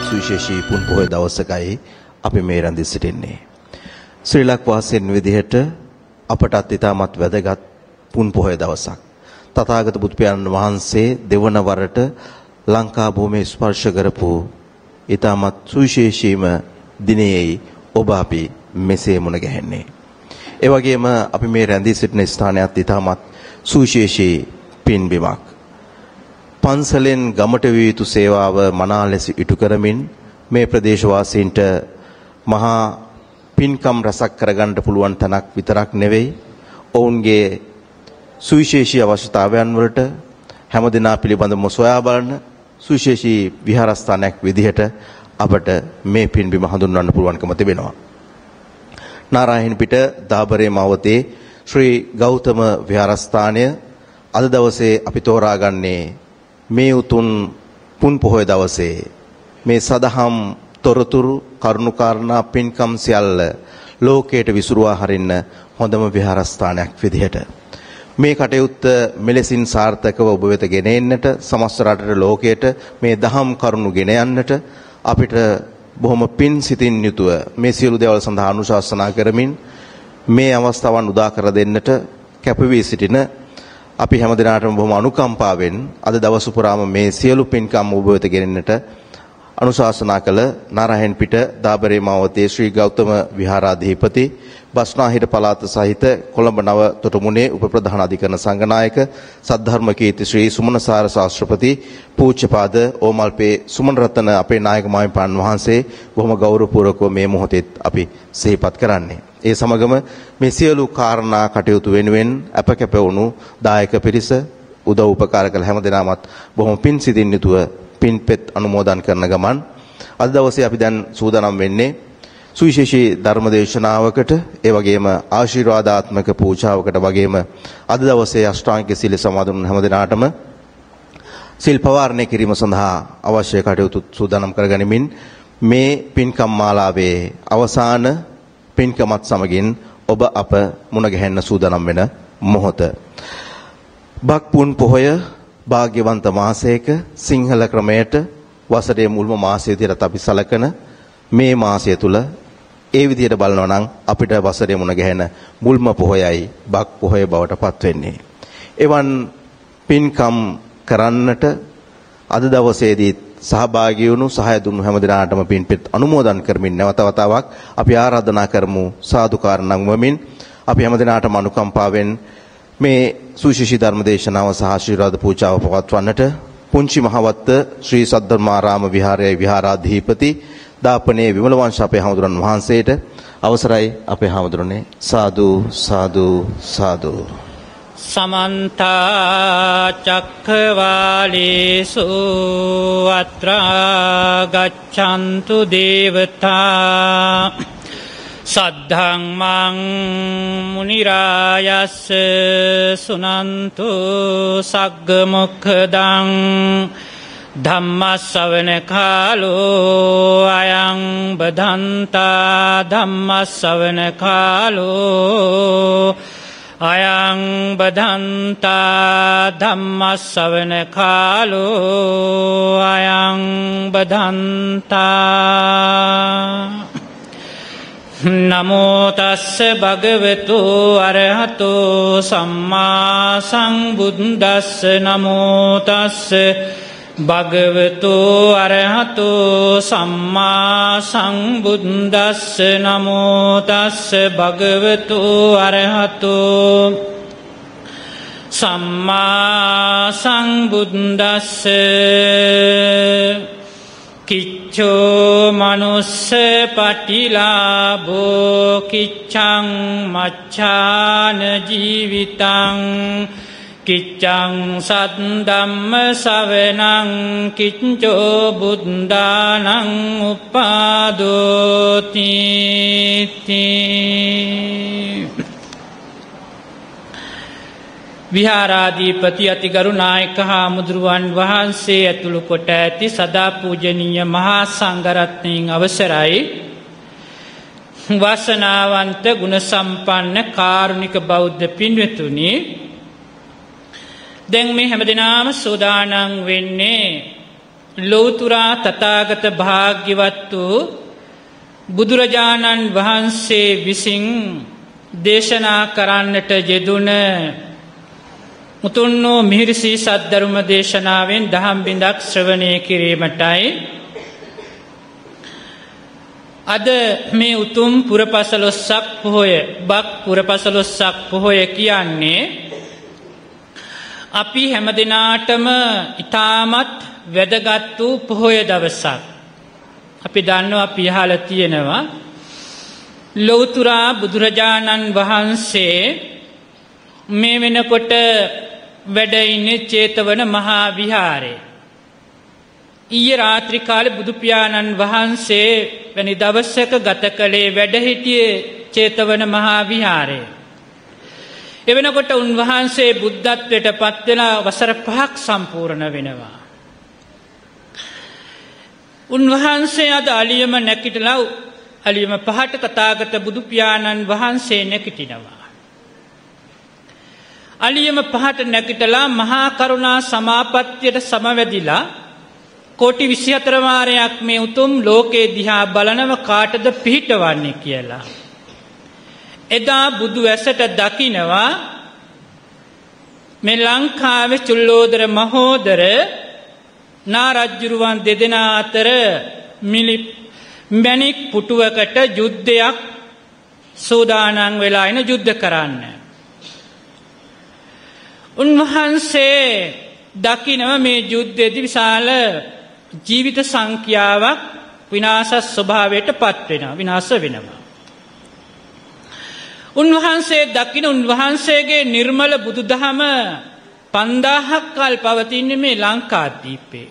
සුවිශේෂී පුන් පොහොය දවසකයි අපි මේ රැඳී සිටින්නේ. ශ්‍රී ලංකාවෙන් විදිහට අපටත් ඉතාමත් වැදගත් පුන් පොහොය දවසක්. තථාගත බුදු පියාණන් වහන්සේ දෙවන වරට ලංකා භූමිය ස්පර්ශ කරපු ඉතාමත් සුවිශේෂීම දිනෙයි ඔබ අපි මෙසේ මුණ ගැහෙන්නේ. ඒ වගේම අපි මේ රැඳී සිටින ස්ථානයත් ඉතාමත් සුවිශේෂී පින්බිමක්. පන්සලෙන් ගමට විය යුතු සේවාව මනා ලෙස ඉටු කරමින් මේ ප්‍රදේශවාසීන්ට මහා පින්කම් රසක් කරගන්න පුළුවන් තැනක් විතරක් නෙවෙයි, ඔවුන්ගේ සුවිශේෂී අවශ්‍යතාවයන් වලට හැමදෙනා පිළිබඳව සොයා බලන සුවිශේෂී විහාරස්ථානයක් විදිහට අපට මේ පින්බිම හඳුන්වන්න පුළුවන්කම තිබෙනවා. නාරායණපිට දාබරේ මාවතේ ශ්‍රී ගෞතම විහාරස්ථානය අද දවසේ අපි තෝරාගන්නේ මේ උතුම් පුන් පොහොය දවසේ මේ සදහම් තොරතුරු කරුණාකාරණා පින්කම් සියල්ල ලෝකයට විසුරුවා හරින්න හොඳම විහාරස්ථානයක් විදිහට මේ කටයුත්ත මෙලෙසින් සාර්ථකව ඔබ වෙත ගෙන එන්නට, සමස්ත රටට ලෝකයට මේ දහම් කරුණු ගෙන යන්නට අපිට බොහොම පින් සිතින් යුතුව මේ සියලු දේවල් සඳහා අනුශාසනා කරමින් මේ අවස්ථාවන් උදා කර දෙන්නට කැපවී සිටින අපි හැමදෙනාටම බොහොම අනුකම්පාවෙන් අද දවස පුරාම මේ සියලු පින්කම් ඔබ වෙත ගෙනෙන්නට අනුශාසනා කළ නාරායණපිට දාබරේ මාවතේ ශ්‍රී ගෞතම විහාරාධිපති බස්නාහිර පළාත සහිත කොළඹ නව තොටමුණේ උපප්‍රධාන අධිකරණ සංඝනායක සද්ධර්ම කීර්ති ශ්‍රී සුමනසාර ශාස්ත්‍රපති පූජ්‍යපාද ඕමල්පේ සුමන රත්න අපේ නායක මාහිමිපාණන් වහන්සේ බොහොම ගෞරවපූර්වකව මේ මොහොතේ අපි සිහිපත් කරන්නේ. ඒ සමගම මේ සියලු කාරණා කටයුතු වෙනුවෙන් අපකැප වුණු දායක පිරිස, උදව් උපකාර කළ හැමදෙනාමත් බොහොම පින් සිතින් යුතුව පින්පෙත් අනුමෝදන් කරන ගමන් අද දවසේ අපි දැන් සූදානම් වෙන්නේ සුවිශේෂී ධර්ම දේශනාවකට, ඒ වගේම ආශිර්වාදාත්මක පූජාවකට වගේම අද දවසේ අෂ්ටාංගික සීල සමාදන් හැමදෙනාටම සිල් පවාරණය කිරීම සඳහා අවශ්‍ය කටයුතු සූදානම් කරගනිමින් මේ පින්කම් මාලාවේ අවසාන පින්කමත් සමගින් ඔබ අප මුණ ගැහෙන්න සූදානම් වෙන මොහොත. බක් පුන් පොහොය භාග්‍යවන්ත මාසයක සිංහල ක්‍රමයට වසරේ මුල්ම මාසය විදිහට අපි සලකන මේ මාසය තුල ඒ විදිහට බලනවා නම් අපිට වසරේ මුණ ගැහෙන මුල්ම පොහොයයි බක් පොහොය බවට පත් වෙන්නේ. එවන් පින්කම් කරන්නට අද දවසේදී සහභාගී වුණු සහාය දුන්නු හැමදෙනාටම පින්පෙත් අනුමෝදන් කරමින් නැවත වතාවක් අපි ආරාධනා කරමු සාදුකාර නංවමින් අපි හැමදෙනාටම අනුකම්පාවෙන් මේ සුවිශේෂී ධර්ම දේශනාව සහ ආශිර්වාද පූජාව පවත්වන්නට පුංචි මහවත්ත ශ්‍රී සද්ධර්මාරාම විහාරයේ විහාරාධිපති දාපනේ විමල වංශ අපේ හාමුදුරන් වහන්සේට අවසරයි. අපේ හාමුදුරනේ සාදු සාදු සාදු. සමන්ත චක්ඛවාලේසු අත්‍රා ගච්ඡන්තු දේවතා සද්ධම්මං මුනි රායස්ස සුනන්තු සග්ග මොක්ඛදං ධම්ම ශ්‍රවණ කාලෝ අයං බදන්තා ධම්ම ශ්‍රවණ කාලෝ අයං බදන්තා ධම්ම ශ්‍රවණ කාලෝ අයං බදන්තා. නමෝ තස්ස භගවතු අරහතෝ සම්මා සම්බුද්දස්ස. නමෝ තස්ස භගවතු අරහතෝ සම්මා සම්බුද්දස්ස. නමෝ තස්ස භගවතු අරහතෝ සම්මා සම්බුද්දස්ස. කිච්ඡෝ මනුස්ස පටිලාභෝ කිච්ඡං මච්ඡාන ජීවිතං කිච්ඡං සද්දම්ම සවනං කිච්ඡෝ බුද්ධානං උපාදෝති. විහාරාධිපති අතිගරු නායක හාමුදුරුවන් වහන්සේ ඇතුළු කොට ඇති සදා පූජනීය මහා සංඝරත්නයන් අවසරයි. වාසනාවන්ත ගුණ සම්පන්න කාරුණික බෞද්ධ පින්වතුනි, දැන් මේ හැමදෙනාම සූදානම් වෙන්නේ ලෞතුරා තථාගත භාග්‍යවත් වූ බුදුරජාණන් වහන්සේ විසින් දේශනා කරන්නට යෙදුන මුතුන්වූ මිහිරි සද්ධර්ම දේශනාවෙන් දහම් බිඳක් ශ්‍රවණය කිරීමටයි අද මේ උතුම් පුරපසළොස්වක පොහොය බක් පුරපසළොස්වක පොහොය කියන්නේ අපි හැමදිනාටම ඊටමත් වැදගත් වූ පොහොය දවසක්. අපි දන්නවා අපි අහලා තියෙනවා ලෞතුරා බුදුරජාණන් වහන්සේ මේ වෙනකොට වැඩ ඉන්නේ චේතවන මහා විහාරේ. ඊයේ රාත්‍රී කාලේ බුදු පියාණන් වහන්සේ වැනි දවසක ගත කළේ වැඩ සිටියේ චේතවන මහා විහාරේ. එවෙනකොට උන්වහන්සේ බුද්ධත්වයට පත් වෙලා වසර 5ක් සම්පූර්ණ වෙනවා. උන්වහන්සේ අද අලියම නැකිටලා අලියම 5ට තථාගත බුදු පියාණන් වහන්සේ නැකිටිනවා. අලියම 5ට නැකිටලා මහා කරුණා සමාපත්තියට සමවැදිලා කෝටි 24 වාරයක් මේ උතුම් ලෝකේ දිහා බලනව කාටද පිහිටවන්නේ කියලා. එදා බුදු ඇසට දකිනවා මේ ලංකාවේ චුල්ලෝදර මහෝදර නාරජ්ජුරුවන් දෙදෙනා අතර මැණික් පුටුවකට යුද්ධයක් සූදානම් වෙලා ඉන යුද්ධ කරන්න. උන්වහන්සේ දකිනව මේ යුද්ධයේදී විශාල ජීවිත සංඛ්‍යාවක් විනාශ ස්වභාවයට පත් වෙනවා විනාශ වෙනවා. උන්වහන්සේ දකින උන්වහන්සේගේ නිර්මල බුදුදහම 5000ක් කල් පවතින්නේ මේ ලංකාදීපේ.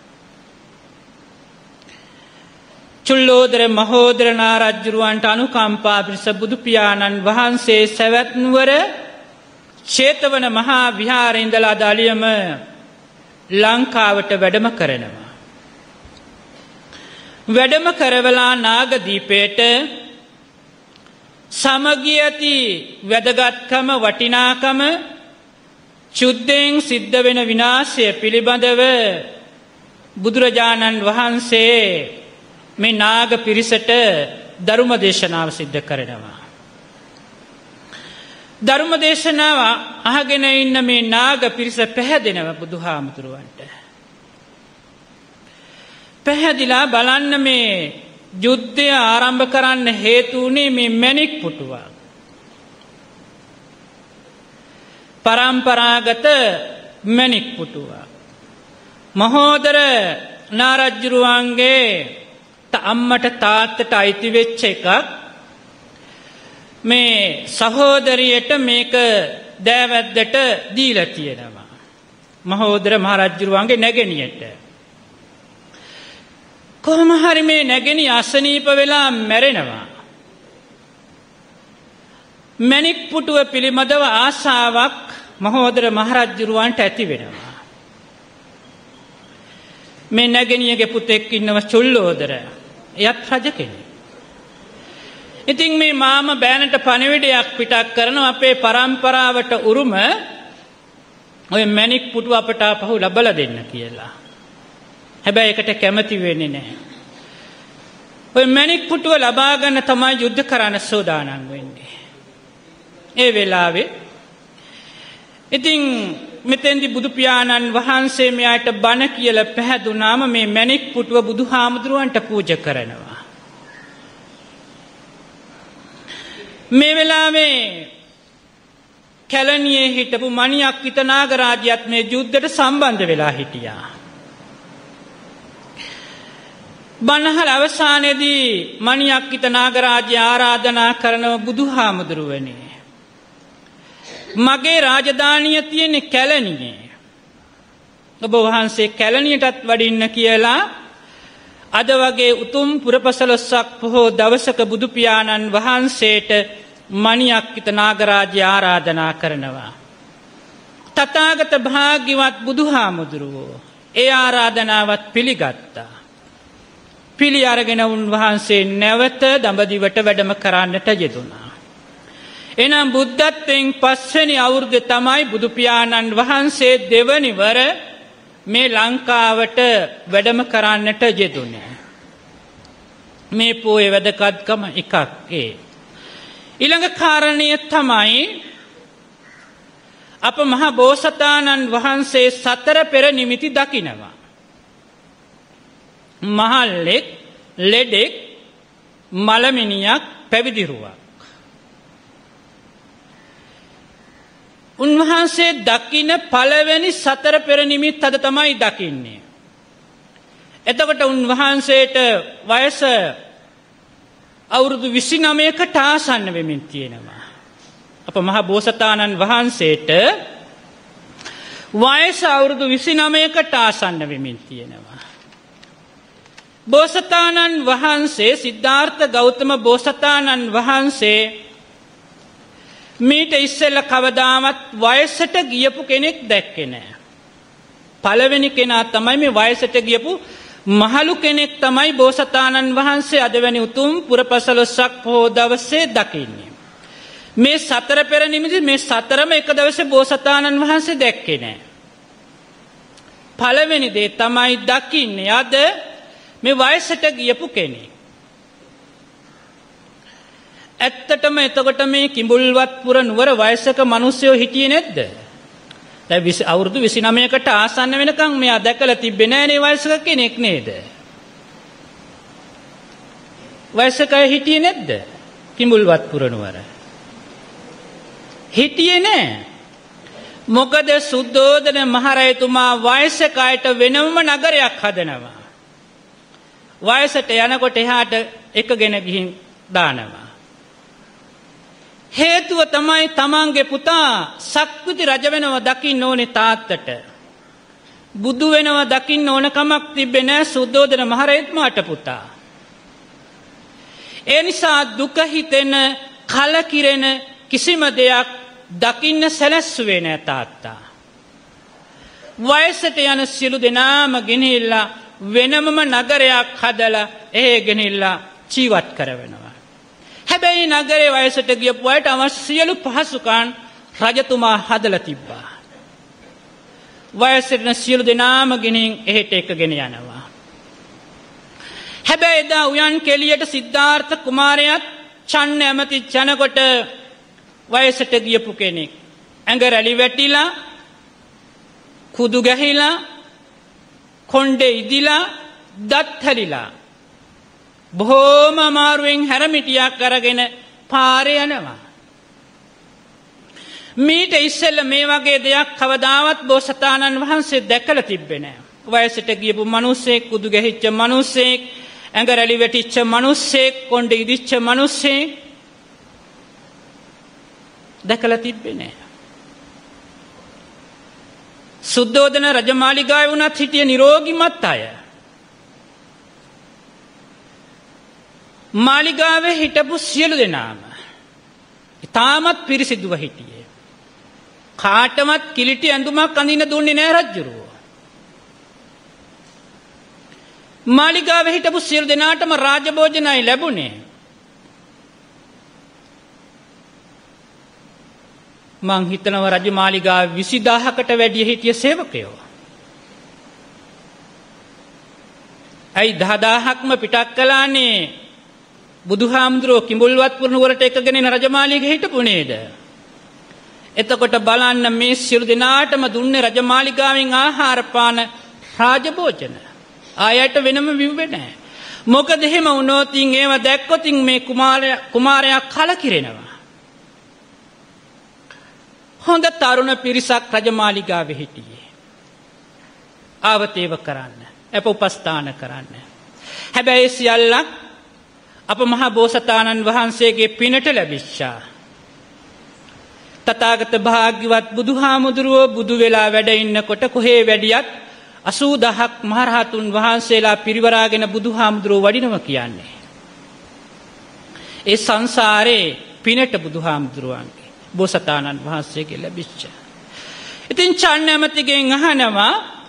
චුල්ලෝදර මහෝදර නාරජ්ජුරුවන්ට අනුකම්පා පිණිස බුදු පියාණන් වහන්සේ සවැත් නුවර චේතවන මහා විහාරේ ඉඳලා දාලියම ලංකාවට වැඩම කරනවා. වැඩම කරවලා නාගදීපේට සමගිය ඇති වැදගත්කම වටිනාකම චුද්ධයෙන් සිද්ධ වෙන විනාශය පිළිබඳව බුදුරජාණන් වහන්සේ මේ නාග පිරිසට ධර්ම දේශනාව සිද්ධ කරනවා. ධර්ම දේශනාව අහගෙන ඉන්න මේ නාග පිරිස පැහැදෙනවා බුදුහාමුදුරුවන්ට. පැහැදිලා බලන්න මේ යුද්ධය ආරම්භ කරන්න හේතු වුණේ මේ මැණික් පුටුවක්. පරම්පරාගත මැණික් පුටුවක්. මහෝදර නාරජ්ජුරුවන්ගේ අම්මට තාත්තට අයිති වෙච්ච එකක්. මේ සහෝදරියට මේක දෑවැද්දට දීලා තියෙනවා. මහෝදර මහරජුරුවන්ගේ නැගණියට. කොහොම හරි මේ නැගණිය අසනීප වෙලා මැරෙනවා. මැණික් පුටුව පිළිබඳව ආශාවක් මහෝදර මහරජුරුවන්ට ඇති වෙනවා. මේ නැගණියගේ පුතෙක් ඉන්නව චුල්ලෝදර. එයත් රජ කෙනෙක්. ඉතින් මේ මාම බෑනට පණිවිඩයක් පිටක් කරනවා අපේ පරම්පරාවට උරුම ඔය මැණික් පුටුව අපට ආපහු ලබලා දෙන්න කියලා. හැබැයි ඒකට කැමති වෙන්නේ නැහැ. ඔය මැණික් පුටුව ලබා ගන්න තමයි යුද්ධ කරන්න සූදානම් වෙන්නේ. ඒ වෙලාවේ ඉතින් මෙතෙන්දි බුදු පියාණන් වහන්සේ මෙයාට බණ කියලා පැහැදුනාම මේ මැණික් පුටුව බුදුහාමුදුරුවන්ට පූජා කරනවා. මේ වෙලාවේ කැලණියේ හිටපු මණියක්කිත නාගරාජයාත් මේ යුද්ධයට සම්බන්ධ වෙලා හිටියා. බණහල අවසානයේදී මණියක්කිත නාගරාජයා ආරාධනා කරනව බුදුහාමුදුරුවනේ මගේ රාජධානිය තියෙන්නේ කැලණියේ. ඔබ වහන්සේ කැලණියටත් වඩින්න කියලා අද වගේ උතුම් පුරපසළොස්වක පොහෝ දවසක බුදු පියාණන් වහන්සේට මණියක්කිත නාගරාජයා ආරාධනා කරනවා. තථාගත භාග්‍යවත් බුදුහාමුදුරුවෝ ඒ ආරාධනාවත් පිළිගත්තා. පිළි අරගෙන උන්වහන්සේ නැවත දඹදිවට වැඩම කරන්නට යෙදුණා. එනම් බුද්ධත්වයෙන් පස්වෙනි අවුරුද්දේ තමයි බුදු පියාණන් වහන්සේ දෙවනි වර මේ ලංකාවට වැඩම කරන්නට යෙදුනේ. මේ පොයේ වැදගත්කම එකක් ඒ. ඊළඟ කාරණය තමයි අප මහ බෝසතාණන් වහන්සේ සතර පෙර නිමිති දකිනවා. මහල්ලෙක්, ලෙඩෙක්, මලමිනියක්, පැවිදිරුවක්. උන්වහන්සේ දකින පළවෙනි සතර පෙර නිමිත්ත අද තමයි දකින්නේ. එතකොට උන්වහන්සේට වයස අවුරුදු 29කට ආසන්න වෙමින් තියෙනවා. අප මහ බෝසතාණන් වහන්සේට වයස අවුරුදු 29කට ආසන්න වෙමින් තියෙනවා. බෝසතාණන් වහන්සේ සිද්ධාර්ථ ගෞතම බෝසතාණන් වහන්සේ මීට ඉස්සෙල්ලා කවදාවත් වයසට ගියපු කෙනෙක් දැක්කේ නැහැ. පළවෙනි කෙනා තමයි මේ වයසට ගියපු මහලු කෙනෙක් තමයි බෝසතාණන් වහන්සේ අද වැනි උතුම් පුරපසළොස්වක පොහොය දවසේ දකින්නේ. මේ සතර පෙර නිමිති මේ සතරම එක දවසේ බෝසතාණන් වහන්සේ දැක්කේ නැහැ. පළවෙනි දේ තමයි දකින්නේ අද මේ වයසට ගියපු කෙනෙක්. ඇත්තටම එතකොට මේ කිඹුල්වත්පුර නුවර වයසක මිනිස්සුયો හිටියේ නැද්ද? දැන් අවුරුදු 29කට ආසන්න වෙනකන් මෙයා දැකලා තිබ්බේ නෑනේ වයසක කෙනෙක් නේද? වයසක අය හිටියේ නැද්ද? කිඹුල්වත්පුර නුවර. හිටියේ නෑ. මොකද සුද්ධෝදන මහරජතුමා වයසක අයට වෙනම නගරයක් හදනවා. වයසට යනකොට එහාට එකගෙන ගිහින් දානවා. හේතුව තමයි තමන්ගේ පුතා සක්විති රජ වෙනව දකින්න ඕනේ තාත්තට. බුදු වෙනව දකින්න ඕන කමක් තිබ්බේ නෑ සුද්ධෝදන මහරජතුමාට පුතා. ඒ නිසා දුක හිතෙන කලකිරෙන කිසිම දෙයක් දකින්න සැලැස්සුවේ නෑ තාත්තා. වයසට යන සියලු දෙනාම ගෙනහිල්ලා වෙනමම නගරයක් හදලා එහෙ ගෙනහිල්ලා ජීවත් කරවනවා. හැබැයි නගරේ වයසට ගියපු අයට අවශ්‍ය සියලු පහසුකම් රජතුමා හදලා තිබ්බා. වයසට යන සියලු දෙනාම ගෙනින් එහෙට එකගෙන යනවා. හැබැයි එදා උයන් කෙලියට සිද්ධාර්ථ කුමාරයාත් චන්න ඇමති ජනකොට වයසට ගියපු කෙනෙක්. ඇඟ රැලි වැටිලා, කුදු ගැහිලා, කොණ්ඩේ ඉදිලා, දත් හැලිලා බොහෝම අමාරුවෙන් හැරමිටියක් අරගෙන පාරේ යනවා. මීට ඉස්සෙල්ලා මේ වගේ දෙයක් කවදාවත් බෝසතාණන් වහන්සේ දැකලා තිබ්බේ නෑ. වයසට ගියපු මිනිස්සෙක්, කුදු ගැහිච්ච මිනිස්සෙක්, ඇඟ රැලි වැටිච්ච මිනිස්සෙක්, කොණ්ඩේ ඉදිච්ච මිනිස්සෙක් දැකලා තිබ්බේ නෑ. සුද්ධෝදන රජමාලිගාවේ වුණත් හිටිය නිරෝගිමත් අය. මාලිගාවේ හිටපු සියලු දෙනාම තාමත් පිරිසිදුව හිටියේ. කාටවත් කිලිටි ඇඳුමක් අඳින්න දුන්නේ නෑ රජුරෝ. මාලිගාවේ හිටපු සියලු දෙනාටම රාජභෝජනයි ලැබුණේ. මං හිතනවා රජමාලිගාවේ 20000කට වැඩිය හිටිය සේවකයෝ. ඇයි 10000ක්ම පිටක් කළානේ? බුදුහාමුදුරුවෝ කිඹුල්වත්පුර නුවරට එකගෙන එන රජමාලිගයේ හිටපු නේද? එතකොට බලන්න මේ සියලු දෙනාටම දුන්නේ රජමාලිගාවෙන් ආහාර පාන රාජභෝජන. ආයයට වෙනම විව්වේ නැහැ. මොකද එහෙම වුණොත් ඒව දැක්කොත් මේ කුමාරයා කලකිරෙනවා. හොඳ තරුණ පිරිසක් රජමාලිගාවේ හිටියේ. ආවතේව කරන්න, අප උපස්ථාන කරන්න. හැබැයි සියල්ලක් අප මහ බෝසතාණන් වහන්සේගේ පිනට ලැබිච්චා. තථාගත භාග්‍යවත් බුදුහාමුදුරුවෝ බුදු වෙලා වැඩ ඉන්නකොට කොහේ වැඩියත් 80000ක් මහරහතුන් වහන්සේලා පිරිවරාගෙන බුදුහාමුදුරුවෝ වඩිනවා කියන්නේ. ඒ සංසාරේ පිනට බුදුහාමුදුරුවන්ගේ බෝසතාණන් වහන්සේගේ ලැබිච්ච. ඉතින් චන්නමතිගෙන් අහනවා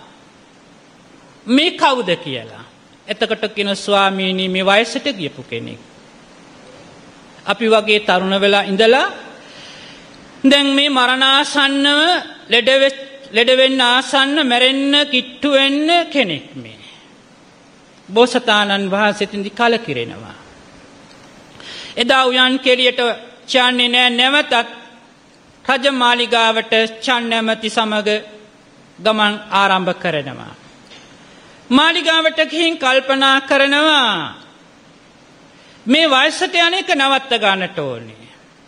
මේ කවුද කියලා. එතකොට කියන ස්වාමීනි මේ වයසට ගියපු කෙනෙක්. අපි වගේ තරුණ වෙලා ඉඳලා දැන් මේ මරණාසන්නව ලෙඩ වෙච්ච ලෙඩ වෙන්න ආසන්න මැරෙන්න කිට්ටු වෙන්න කෙනෙක් මේ. බෝසතාණන් වහන්සේටින්දි කලකිරෙනවා. එදා උයන් කෙළියට චන්නේ නෑ නැවතත් රජමාලිගාවට චන්නැමති සමග ගමන් ආරම්භ කරනවා. මාලිගාවට ගිහින් කල්පනා කරනවා මේ වයසට යන එක නවත්ත ගන්නට ඕනේ.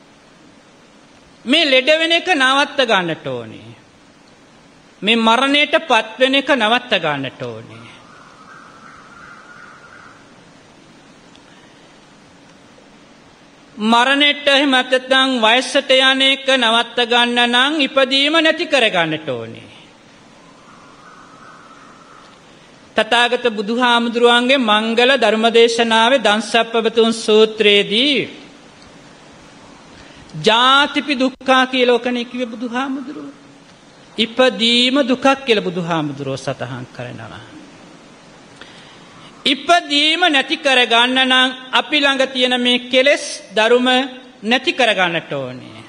මේ ලෙඩ වෙන එක නවත්ත ගන්නට ඕනේ. මේ මරණයට පත් වෙන එක නවත්ත ගන්නට ඕනේ. මරණයට එහෙම නැත්නම් වයසට යන එක නවත්ත ගන්න නම් ඉපදීම නැති කර ගන්නට ඕනේ. තථාගත බුදුහාමුදුරුවන්ගේ මංගල ධර්මදේශනාවේ දන්සප්පවතුන් සූත්‍රයේදී ජාතිපි දුක්ඛා කියලා ඔකනේ කිව්වේ බුදුහාමුදුරුවෝ. ඉපදීම දුකක් කියලා බුදුහාමුදුරුවෝ සතහන් කරනවා. ඉපදීම නැති කර ගන්න නම් අපි ළඟ තියෙන මේ කෙලෙස් ධර්ම නැති කර ගන්නට ඕනේ.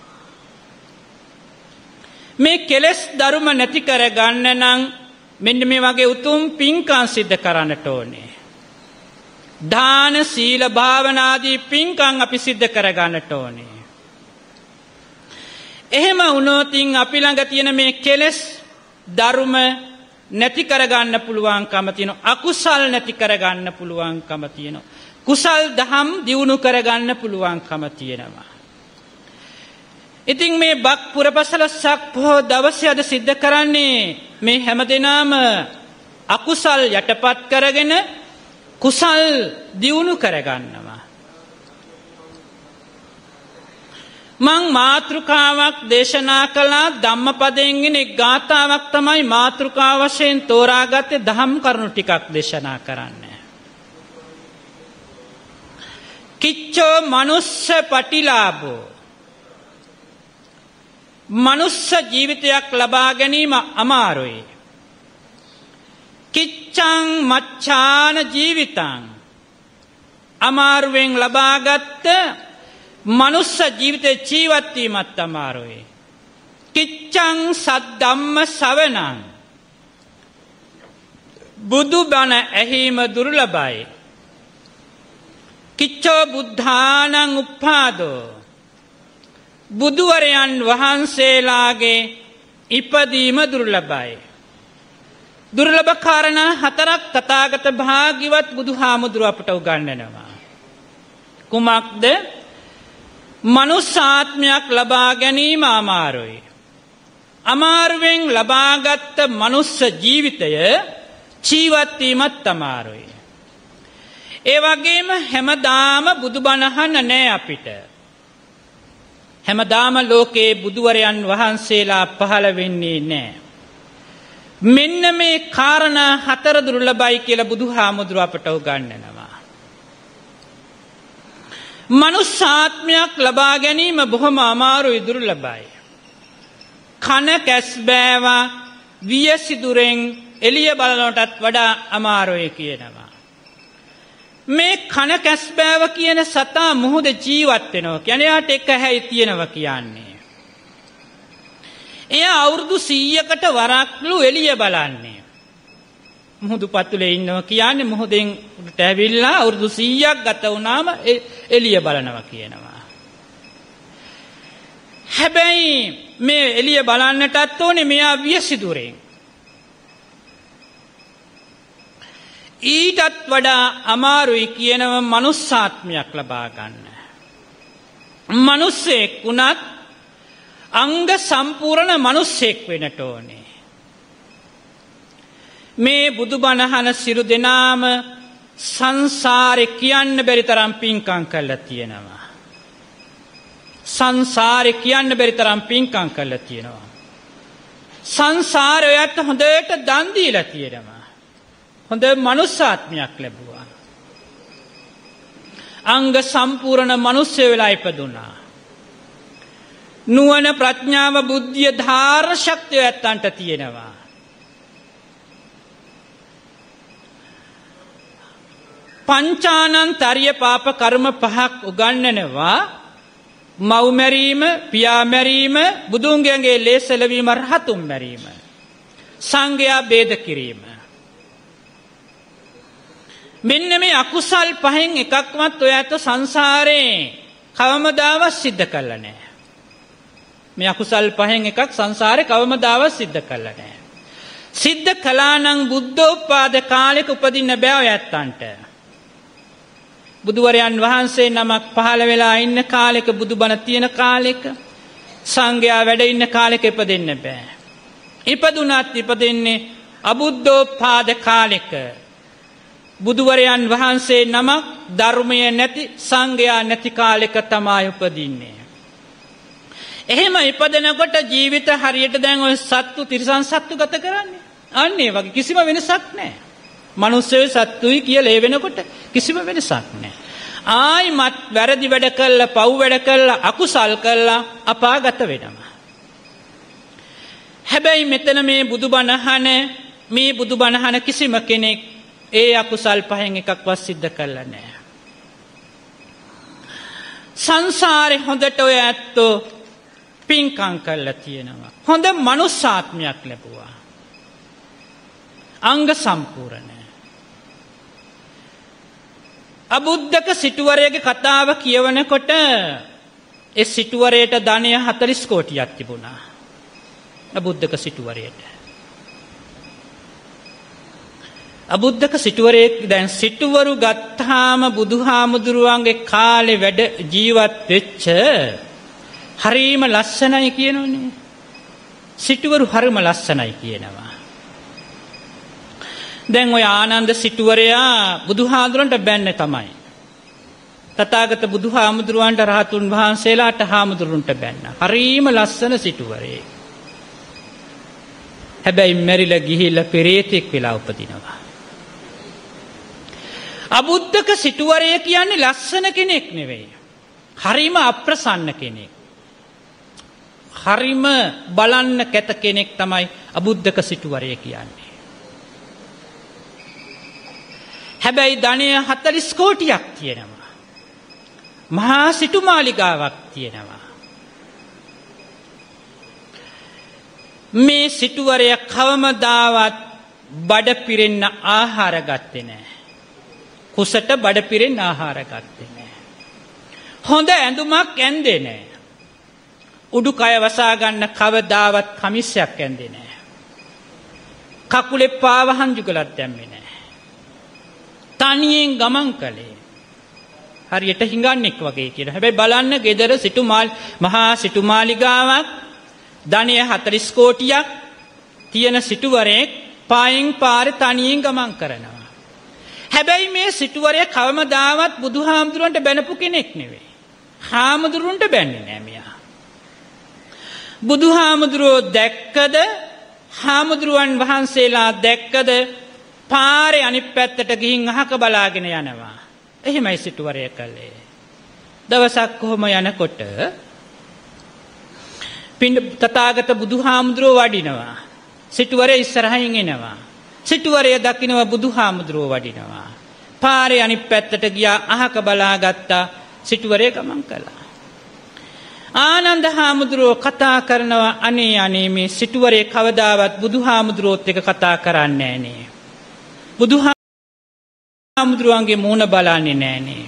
මේ කෙලෙස් ධර්ම නැති කර ගන්න නම් මෙන්න මේ වගේ උතුම් පින්කම් සිද්ධ කරන්නට ඕනේ. දාන සීල භාවනාදී පින්කම් අපි සිද්ධ කර ගන්නට ඕනේ. එහෙම වුණොත් අපි ළඟ තියෙන මේ කෙලෙස් ධර්ම නැති කර ගන්න පුළුවන්කම තියෙනවා. අකුසල් නැති කර ගන්න පුළුවන්කම තියෙනවා. කුසල් දහම් දියුණු කර ගන්න පුළුවන්කම තියෙනවා. ඉතින් මේ බක් පුරපසලසක් පොහොය දවසේ අද සිද්ධ කරන්නේ මේ හැමදෙනාම අකුසල් යටපත් කරගෙන කුසල් දියුණු කරගන්නවා. මං මාතෘකාවක් දේශනා කළා ධම්මපදයෙන් එක් ගාථාවක් තමයි මාතෘකාව වශයෙන් තෝරාගත්තේ දහම් කරුණු ටිකක් දේශනා කරන්න. කිච්චෝ මනුස්ස පටිලාභෝ මනුස්ස ජීවිතයක් ලබා ගැනීම අමාරුයි. කිච්ඡං මච්ඡාන ජීවිතං අමාරුවෙන් ලබාගත් මනුස්ස ජීවිතේ ජීවත් වීමත් අමාරුයි. කිච්ඡං සද්ධම්ම ශවණං බුදු බණ ඇහිම දුර්ලභයි. කිච්ඡෝ බුද්ධානං උප්පාදෝ බුදුවරයන් වහන්සේලාගේ ඉපදීම දුර්ලභයි. දුර්ලභ කාරණා හතරක් තථාගත භාග්‍යවත් බුදුහාමුදුරුව අපට උගන්වනවා. කුමක්ද? මනුස්සාත්මයක් ලබා ගැනීම අමාරුයි. අමාරුවෙන් ලබාගත් මනුස්ස ජීවිතය ජීවත් වීමත් අමාරුයි. ඒ වගේම හැමදාම බුදුබණ අහන්න නෑ අපිට. හැමදාම ලෝකේ බුදුවරයන් වහන්සේලා පහළ වෙන්නේ නෑ. මෙන්න මේ කාරණා හතර දුර්ලභයි කියලා බුදුහාමුදුරුව අපට උගන්වනවා. මනුස්සාත්මයක් ලබා ගැනීම බොහොම අමාරුයි, දුර්ලභයි. කන කැස් බෑවා වියසිදුරෙන් එළිය බලනටත් වඩා අමාරුයි කියනවා. මේ කන කැස් බෑව කියන සතා මුහුද ජීවත් වෙනවා කියන්නේ යාට එක හැයි තියෙනවා කියන්නේ. එයා අවුරුදු 100කට වරක්ලු එළිය බලන්නේ. මුහුදු පතුලේ ඉන්නවා කියන්නේ මුහුදෙන් උඩට ඇවිල්ලා අවුරුදු 100ක් ගත වුණාම එළිය බලනවා කියනවා. හැබැයි මේ එළිය බලන්නටත් ඕනේ මෙයා වියසිදුරෙන්. ඊටත් වඩා අමාරුයි කියනව මනුස්සාත්මයක් ලබා ගන්න. මිනිස්සෙක් වුණත් අංග සම්පූර්ණ මිනිස්සෙක් වෙන්නට ඕනේ. මේ බුදුබණ අහන සිරු දෙනාම සංසාරේ කියන්න බැරි තරම් පින්කම් කළා තියෙනවා. සංසාරේ කියන්න බැරි තරම් පින්කම් කළා තියෙනවා. සංසාරයට හොඳට දන් දීලා තියෙනවා. හොඳ මනුස්සාත්මයක් ලැබුවා. අංග සම්පූර්ණ මිනිස්සු වෙලා ඉපදුනා. නුවණ ප්‍රඥාව බුද්ධිය ධාර්ම ශක්තිය ඇත්තන්ට තියෙනවා. පංචානන්තරිය පාප කර්ම පහක් උගන්වනවා. මව් මැරීම, පියා මැරීම, බුදුන්ගේ ලේසලවීම, රහතුන් මැරීම, සංඝයා බේද කිරීම. මෙන්න මේ අකුසල් පහෙන් එකක්වත් ඔය ඇත සංසාරේ කවමදාවත් සිද්ධ කළා නැහැ. මේ අකුසල් පහෙන් එකක් සංසාරේ කවමදාවත් සිද්ධ කළා නැහැ. සිද්ධ කළා නම් බුද්ධෝත්පාද කාලෙක උපදින්න බෑ ඔය ඇත්තන්ට. බුදුවරයන් වහන්සේ නමක් පහළ වෙලා ඉන්න කාලෙක, බුදුබණ තියෙන කාලෙක, සංඝයා වැඩ ඉන්න කාලෙක ඉපදෙන්න බෑ. ඉපදුනත් ඉපදෙන්නේ අබුද්ධෝත්පාද කාලෙක. බුදුවරයන් වහන්සේ නමක්, ධර්මය නැති, සංඝයා නැති කාලෙක තමයි උපදින්නේ. එහෙම ඉපදෙනකොට ජීවිත හරියට දැන් ඔය සත්තු, තිරිසන් සත්තු ගත කරන්නේ. අන්න ඒ වගේ කිසිම වෙනසක් නැහැ. මිනිස්සුයි සත්තුයි කියලා ඒ වෙනකොට කිසිම වෙනසක් නැහැ. ආයිමත් වැරදි වැඩ කළා, පව් වැඩ කළා, අකුසල් කළා අපාගත වෙනවා. හැබැයි මෙතන මේ බුදුබණ අහන කිසිම කෙනෙක් ඒ අකුසල් පහෙන් එකක්වත් සිද්ධ කළා නැහැ. සංසාරේ හොඳට ඔය ඇත්තෝ පින්කම් කළා තියෙනවා. හොඳ මනුස්සාත්මයක් ලැබුවා. අංග සම්පූර්ණ. අබුද්ධක සිටුවරයාගේ කතාව කියවනකොට ඒ සිටුවරයට ධනය 40 කෝටියක් තිබුණා. අබුද්ධක සිටුවරයට. අබුද්ධක සිටුවරයෙක් දැන් සිටුවරු ගත්තාම බුදුහාමුදුරුවන්ගේ කාලේ වැඩ ජීවත් වෙච්ච හරිම ලස්සනයි කියනෝනේ. සිටුවරු හරිම ලස්සනයි කියනවා. දැන් ඔය ආනන්ද සිටුවරයා බුදුහාමුදුරන්ට බැන්නේ තමයි. තථාගත බුදුහාමුදුරුවන්ට, රහතුන් වහන්සේලාට, හාමුදුරුන්ට බැන්න. හරිම ලස්සන සිටුවරයෙක්. හැබැයි මැරිලා ගිහිල්ලා පෙරේතෙක් වෙලා උපදිනවා. අබුද්ධක සිටුවරය කියන්නේ ලස්සන කෙනෙක් නෙවෙයි. හරිම අප්‍රසන්න කෙනෙක්. හරිම බලන්න කැත කෙනෙක් තමයි අබුද්ධක සිටුවරය කියන්නේ. හැබැයි ධනය 40 කෝටියක් තියෙනවා. මහා සිටුමාලිගාවක් තියෙනවා. මේ සිටුවරය කවමදාවත් බඩ පිරෙන්න ආහාර ගත්තේ නැහැ. කුසට බඩ පිරෙන්න ආහාර ගත්තේ නැහැ. හොඳ ඇඳුමක් ඇඳේ නැහැ. උඩුකය වසා ගන්න කවදාවත් කමිසයක් ඇඳේ නැහැ. කකුලේ පාවහන් ජුගලක් දැම්මේ නැහැ. තනියෙන් ගමන් කළේ. හරියට හිඟන්නෙක් වගේ කියලා. හැබැයි බලන්න ගෙදර මහා සිටුමාලිගාවක්, ධනය 40 කෝටියක් තියෙන සිටුවරයෙක් පායෙන් පාරේ තනියෙන් ගමන් කරනවා. හැබැයි මේ සිටුවරය කවමදාවත් බුදුහාමුදුරන්ට බැනපු කෙනෙක් නෙවෙයි. හාමුදුරුන්ට බැන්නේ නෑ මෙයා. බුදුහාමුදුරෝ දැක්කද, හාමුදුරුවන් වහන්සේලා දැක්කද, පාරේ අනිත් පැත්තට ගිහින් අහක බලාගෙන යනවා. එහෙමයි සිටුවරය කළේ. දවසක් කොහොම යනකොට තථාගත බුදුහාමුදුරුවෝ වඩිනවා. සිටුවරය ඉස්සරහින් එනවා. සිටුවරය දකිනවා බුදුහාමුදුරුවෝ වඩිනවා. පාරේ අනිත් පැත්තට ගියා, අහක බලාගත්තා. සිටුවරය ගමන් කළා. ආනන්ද හාමුදුරුවෝ කතා කරනවා, අනේ මේ සිටුවරය කවදාවත් බුදුහාමුදුරුවෝත් එක්ක කතා කරන්නේ නෑනේ. බුදුහාමුදුරුවන්ගේ මූණ බලන්නේ නෑනේ.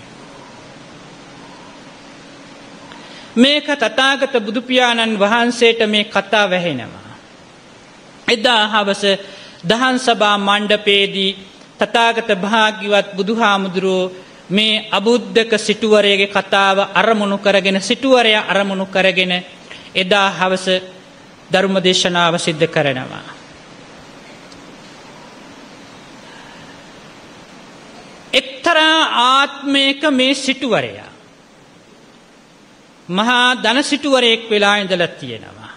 මේක තථාගත බුදු පියාණන් වහන්සේට මේ කතාව ඇහෙනවා. එදා හවස දහම් සභා මණ්ඩපයේදී තථාගත භාග්‍යවත් බුදුහාමුදුරුවෝ මේ අබුද්ධක සිටුවරයගේ කතාව අරමුණු කරගෙන, සිටුවරයා අරමුණු කරගෙන එදා හවස ධර්ම දේශනාව සිද්ධ කරනවා. එක්තරා ආත්මයක මේ සිටුවරයා මහා ධන සිටුවරයෙක් වෙලා ඉඳලා තියෙනවා.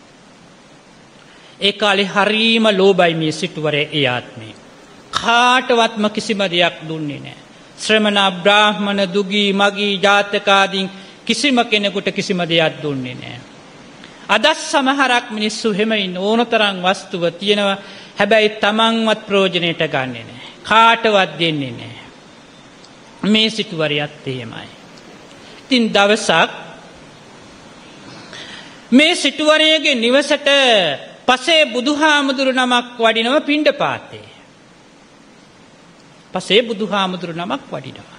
ඒ කාලේ හරීම ලෝභයි මේ සිටුවරේ. ඒ ආත්මේ කාටවත්ම කිසිම දෙයක් දුන්නේ නැහැ. ශ්‍රමණ, බ්‍රාහ්මණ, දුගී, මගී, ජාතකාදීන් කිසිම කෙනෙකුට කිසිම දෙයක් දුන්නේ නැහැ. අද සමහරක් මිනිස්සු හැමයින් ඕනතරම් වස්තුව තියෙනවා. හැබැයි තමන්වත් ප්‍රයෝජනෙට ගන්නෙ නැහැ. කාටවත් දෙන්නේ නැහැ. මේ සිටුවරයත් එහෙමයි. ඉතින් දවසක් මේ සිටුවරයගේ නිවසට පසේ බුදුහාමුදුරු නමක් වඩිනව පිණ්ඩපාතේ. පසේ බුදුහාමුදුරු නමක් වඩිනවා.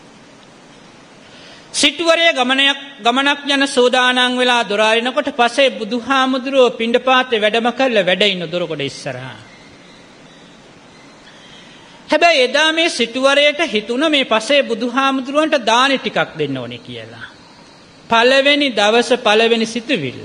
සිටුවරය ගමනක් යන සෝදානං වෙලා දොර අරිනකොට පසේ බුදුහාමුදුරුවෝ පිණ්ඩපාතේ වැඩම කරලා වැඩ ඉන්න දොරකොඩ ඉස්සරහා. හැබැයි එදා මේ සිටුවරයට හිතුණ මේ පසේ බුදුහාමුදුරුවන්ට දානි ටිකක් දෙන්න ඕනේ කියලා. පළවෙනි දවස පළවෙනි සිතුවිල්ල.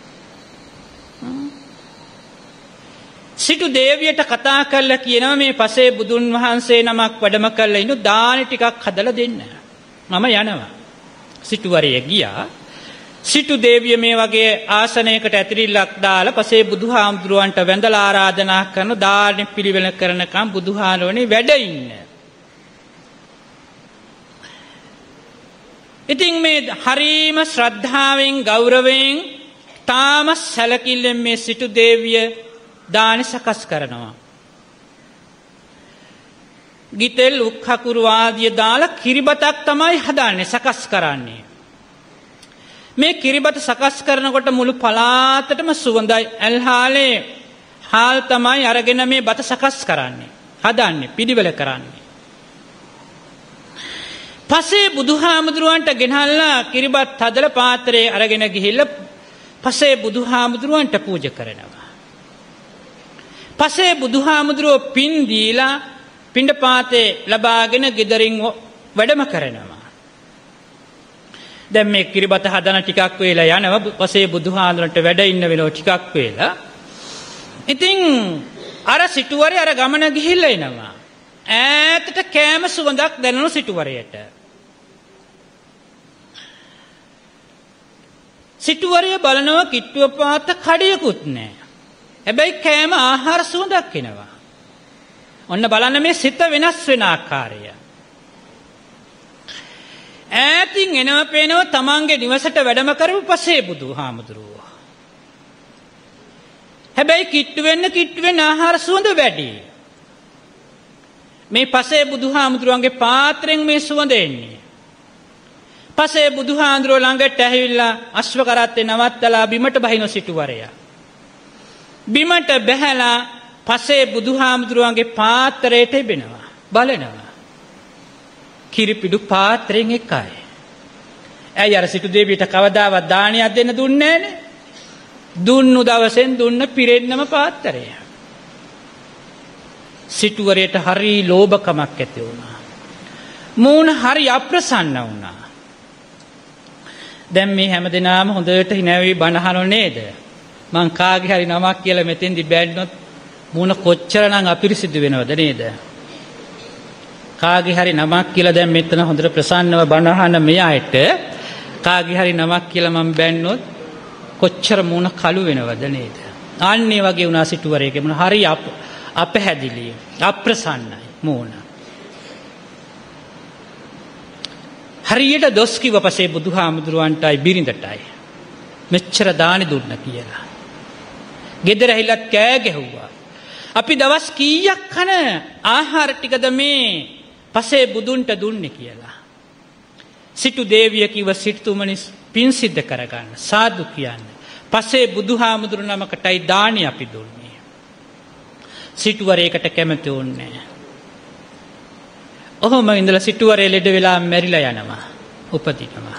සිටු දේවියට කතා කරලා කියනවා මේ පසේ බුදුන් වහන්සේ නමක් වැඩම කරලා ඉන්න දානි ටිකක් හදලා දෙන්න. මම යනවා. සිටුවරය ගියා. සිටු දේවිය මේ වගේ ආසනයකට ඇතිරිල්ලක් දාලා පසේ බුදුහාමුදුරුවන්ට වැඳලා ආරාධනා කරන දාන පිළිවෙල කරනකම් බුදුහාමුදුරනේ වැඩ ඉන්න. ඉතින් මේ හරීම ශ්‍රද්ධාවෙන් ගෞරවයෙන් තාම සැලකිල්ලෙන් මේ සිටු දේවිය දාන සකස් කරනවා. ගිතෙල් උක්හකුරු ආදිය දාලා කිරිබතක් තමයි හදාන්නේ සකස් කරන්නේ. මේ කිරිබත සකස් කරනකොට මුළු පළාතටම සුවඳයි. ඇල්හාලේ හාල් තමයි අරගෙන මේ බත සකස් කරන්නේ. හදන්නේ පිළිවෙල කරන්නේ. පසේ බුදුහාමුදුරුවන්ට ගෙනල්ලා කිරිබත් හදලා පාත්‍රයේ අරගෙන ගිහිල්ලා පසේ බුදුහාමුදුරුවන්ට පූජා කරනවා. පසේ බුදුහාමුදුරුවෝ පින් දීලා පිණ්ඩපාතේ ලබාගෙන ගෙදරින් වැඩම කරනවා. දැන් මේ කිරිබත හදන ටිකක් වෙලා යනවා. පසේ බුදුහාමුදුරන්ට වැඩ ඉන්න වෙලාව ටිකක් වෙලා. ඉතින් අර සිටුවරේ අර ගමන ගිහිල්ලා එනවා. ඈතට කෑම සුවඳක් දැනෙන සිටුවරයට. සිටුවරය බලනවා කිට්ටුව පාත කඩියකුත් නැහැ. හැබැයි කෑම ආහාර සුවඳක් එනවා. ඔන්න බලන්න මේ සිත වෙනස් වෙන ආකාරය. ඈතින් එනව පේනව තමන්ගේ නිවසට වැඩම කරපු පසේ බුදුහාමුදුරුවෝ. හැබැයි කිට්ටු වෙන්න ආහාර සුවඳ වැඩි. මේ පසේ බුදුහාමුදුරුවන්ගේ පාත්‍රයෙන් මේ සුවඳ එන්නේ. පසේ බුදුහාමුදුරුවෝ ළඟට ඇවිල්ලා අශ්ව කරත්තේ නවත්තලා බිමට බහින සිටුවරයා. බිමට බැහැලා පසේ බුදුහාමුදුරුවන්ගේ පාත්‍රයට එබෙනවා. බලනවා. කිරිපිඩු පාත්‍රයෙන් එකයි. ඇයි අර සිටු දේවියට කවදාවත් දානයක් දෙන්න දුන්නේ නැනේ? දුන්නු දවසෙන් දුන්න පිරෙන්නම පාත්‍රය. සිටුවරයට හරි ලෝභකමක් ඇති වුණා. මූණ හරි අප්‍රසන්න වුණා. දැන් මේ හැමදෙනාම හොඳට හිනවි බණ අහනෝ නේද? මං කාගේ හරි නමක් කියලා මෙතෙන්දි බැන්නොත් මූණ කොච්චරනම් අපිරිසිදු වෙනවද නේද? කාගේ හරි නමක් කියලා දැන් මෙතන හොඳට ප්‍රසන්නව බණ අහන මෙයාට කාගේ හරි නමක් කියලා මම බැන්නොත් කොච්චර මූණ කළු වෙනවද නේද? අන්නේ වගේ වුණා සිටුවරේගේ මූණ හරි අපහැදිලි අප්‍රසන්නයි මූණ. හරියට දොස් කිව්ව පසේ බුදුහාමුදුරුවන්ටයි බිරිඳටයි මෙච්චර දානි දුන්න කියලා. ගෙදර ඇහිලත් කෑ ගැහුවා. අපි දවස් කීයක් කන ආහාර ටිකද මේ පසේ බුදුන්ට දුන්නේ කියලා. සිටු දේවිය කිව්ව සිටුතුමනි පින් සිද්ධ කරගන්න සාදු කියන්න. පසේ බුදුහාමුදුරු නමකටයි දානි අපි දුන්නේ. සිටුවරේකට කැමති වුණේ නැහැ. ඔහොම ඉඳලා සිටුවරේ ලෙඩ වෙලා මැරිලා යනවා. උපදිනවා.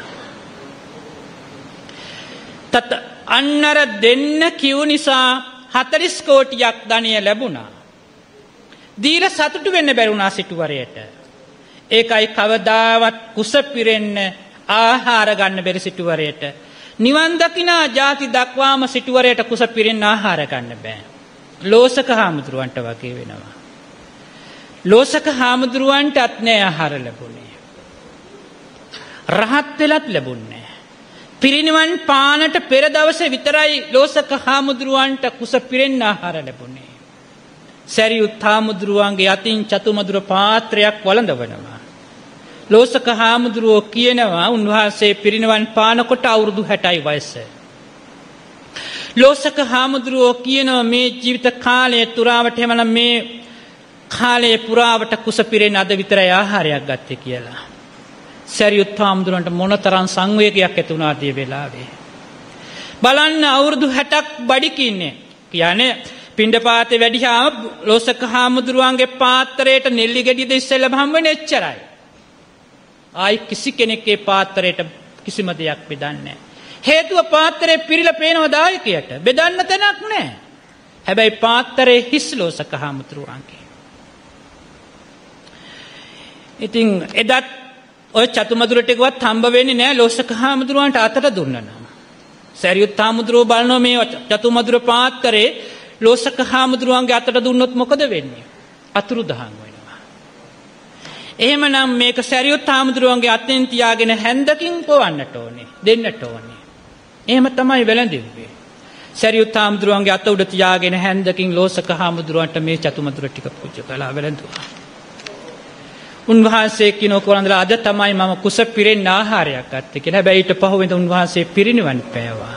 අන්නර දෙන්න කිව් නිසා 40 කෝටියක් ධනිය ලැබුණා. දීලා සතුටු වෙන්න බැරුණා සිටුවරයට. ඒකයි කවදාවත් කුස පිරෙන්න ආහාර ගන්න බැරි සිටුවරයට. නිවන් දකිනා ಜಾති දක්වාම සිටුවරයට කුස පිරෙන්න ආහාර ගන්න බෑ. ලෝසක හාමුදුරුවන්ට වගේ වෙනවා. ලෝසක හාමුදුරුවන්ටත් නෑ ආහාර ලැබුණේ. රහත් වෙලත් ලැබුණේ. පිරිනිවන් පානට පෙර දවසේ විතරයි ලෝසක හාමුදුරුවන්ට කුස පිරෙන්න ආහාර ලැබුණේ. සැරියුත් හාමුදුරුවන්ගේ අතින් චතුමදුර පාත්‍රයක් වළඳවනවා. ලෝසක හාමුදුරුවෝ කියනවා උන්වහන්සේ පිරිනිවන් පානකොට අවුරුදු 60යි වයස. ලෝසක හාමුදුරුවෝ කියනවා මේ ජීවිත කාලය තුරාවට එමනම් මේ කාලයේ පුරාවට කුස පිරෙන්න අද විතරයි ආහාරයක් ගත්තේ කියලා. සැරියුත් හාමුදුරුවන්ට මොනතරම් සංවේගයක් ඇති වුණාද ඒ වෙලාවේ. බලන්න අවුරුදු 60ක් බඩිකින්නේ. කියන්නේ පිණ්ඩපාතේ වැඩිහාම ලෝසක හාමුදුරුවන්ගේ පාත්‍රයට නෙල්ලි ගෙඩියද ඉස්සෙල්ලම හම් වෙන්නේ එච්චරයි. ආයි කිසි කෙනෙක්ගේ පාත්‍රයට කිසිම දෙයක් බෙදන්නේ නැහැ. හේතුව පාත්‍රේ පිරීලා පේනවා දායකයට. බෙදන්න තැනක් නැහැ. හැබැයි පාත්‍රේ හිස් ලෝසක හාමුදුරුවන්ගේ. ඉතින් එදත් ඔය චතුමදුර ටිකවත් හම්බ වෙන්නේ නැහැ ලෝසක හාමුදුරුවන්ට අතට දුන්නා නම්. සරියුත් හාමුදුරුවෝ බලනවා මේ චතුමදුර පාත්‍රේ ලෝසක හාමුදුරුවන්ගේ අතට දුන්නොත් මොකද වෙන්නේ? අතුරුදහන් වෙනවා. එහෙමනම් මේක සරියුත් හාමුදුරුවන්ගේ අතෙන් තියාගෙන හැන්දකින් පොවන්නට ඕනේ, දෙන්නට ඕනේ. එහෙම තමයි වැළඳෙන්නේ. සරියුත් හාමුදුරුවන්ගේ අත උඩ තියාගෙන හැන්දකින් ලෝසක හාමුදුරුවන්ට මේ චතුමදුර ටික පූජා කළා වැළඳුවා. උන්වහන්සේ කියනෝ කොරන්දලා අද තමයි මම කුස පිරෙන්න ආහාරයක් ගත්තේ කියලා. හැබැයි ඊට පහුවෙන්ද උන්වහන්සේ පිරිනිවන් පෑවා.